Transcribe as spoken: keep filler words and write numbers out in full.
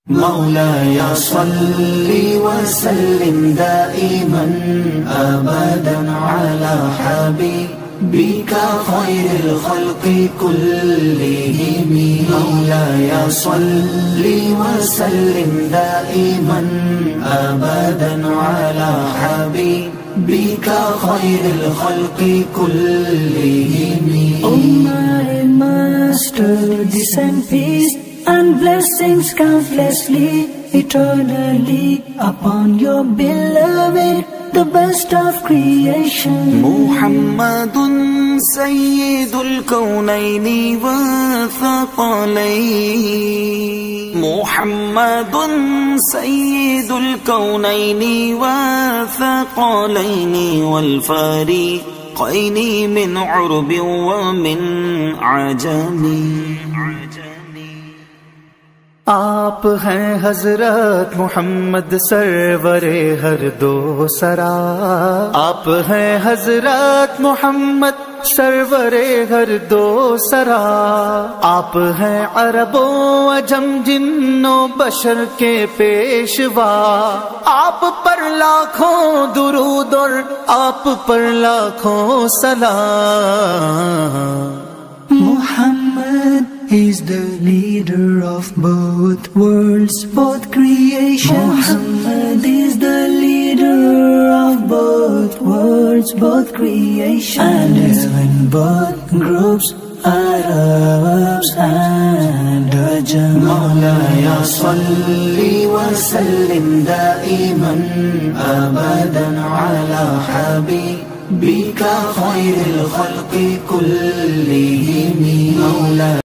مولاي صل وسلم دائما أبدا على حبيبك خير الخلق كلهم. مولاي صل وسلم دائما أبدا على حبيبك خير الخلق كلهم. O my Master, descend peace and blessings countlessly, eternally upon your beloved, the best of creation. محمد سيد الكونين والثقلين. محمد سيد الكونين والثقلين والفريقين من عرب ومن عجم. آپ ہیں حضرت محمد سرور ہر دو سرا. آپ ہیں حضرت محمد سرور ہر دو سرا. آپ ہیں عرب و عجم جن و بشر کے پیشوا. آپ پر لاکھوں درود اور آپ پر لاکھوں سلام. Muhammad is the leader of both worlds, both creations. Muhammad is the leader of both worlds, both creations. And even both groups, Arabs and Ajam. مولاي صل وسلم دائما أبدا على حبيبك خير الخلق كلهم. مولاي